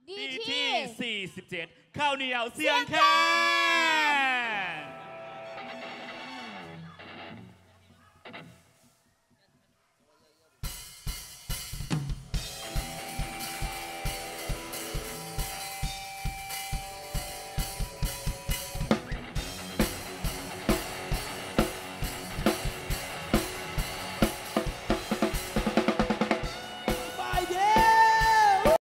ดีที่47ข้าวเหนียวเสียงแค้